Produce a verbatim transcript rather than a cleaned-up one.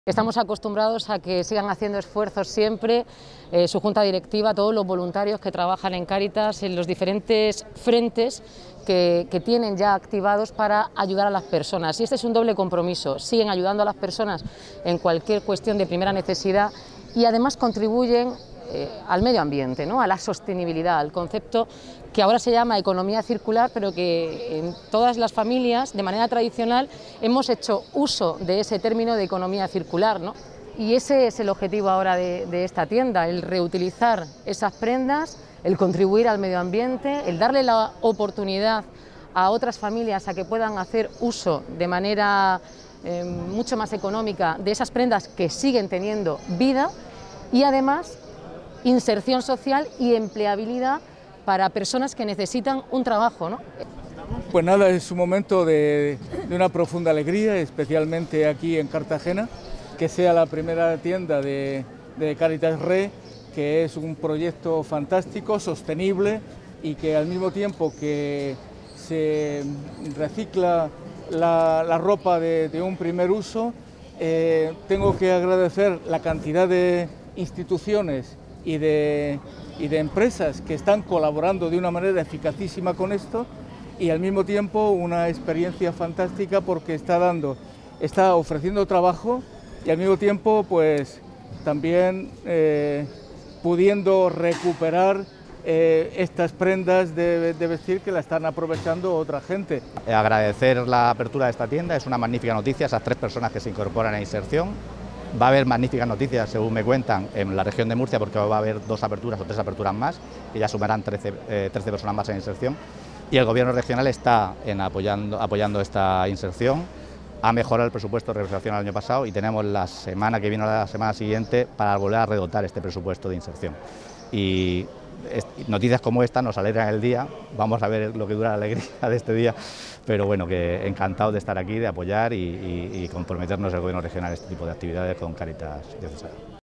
Estamos acostumbrados a que sigan haciendo esfuerzos siempre, eh, su junta directiva, todos los voluntarios que trabajan en Cáritas, en los diferentes frentes que, que tienen ya activados para ayudar a las personas. Y este es un doble compromiso, siguen ayudando a las personas en cualquier cuestión de primera necesidad y además contribuyen eh, al medio ambiente, ¿no? A la sostenibilidad, al concepto que ahora se llama economía circular, pero que en todas las familias, de manera tradicional, hemos hecho uso de ese término de economía circular, ¿no? Y ese es el objetivo ahora de, de esta tienda, el reutilizar esas prendas, el contribuir al medio ambiente, el darle la oportunidad a otras familias a que puedan hacer uso de manera eh, mucho más económica de esas prendas que siguen teniendo vida y además inserción social y empleabilidad para personas que necesitan un trabajo, ¿no? Pues nada, es un momento de, de una profunda alegría, especialmente aquí en Cartagena, que sea la primera tienda de, de Cáritas Re, que es un proyecto fantástico, sostenible y que al mismo tiempo que se recicla la, la ropa de, de un primer uso, eh, tengo que agradecer la cantidad de instituciones y de, y de empresas que están colaborando de una manera eficacísima con esto y al mismo tiempo una experiencia fantástica porque está dando, está ofreciendo trabajo y al mismo tiempo pues también eh, pudiendo recuperar eh, estas prendas de, de vestir que la están aprovechando otra gente. Agradecer la apertura de esta tienda, es una magnífica noticia, esas tres personas que se incorporan a inserción. Va a haber magníficas noticias, según me cuentan, en la región de Murcia, porque va a haber dos aperturas o tres aperturas más, que ya sumarán trece, eh, trece personas más en inserción. Y el Gobierno regional está en apoyando, apoyando esta inserción, ha mejorado el presupuesto de relación al año pasado y tenemos la semana que viene o la semana siguiente para volver a redotar este presupuesto de inserción. Y noticias como esta nos alegran el día, vamos a ver lo que dura la alegría de este día, pero bueno, que encantado de estar aquí, de apoyar y, y, y comprometernos el Gobierno regional a este tipo de actividades con Cáritas Diocesana.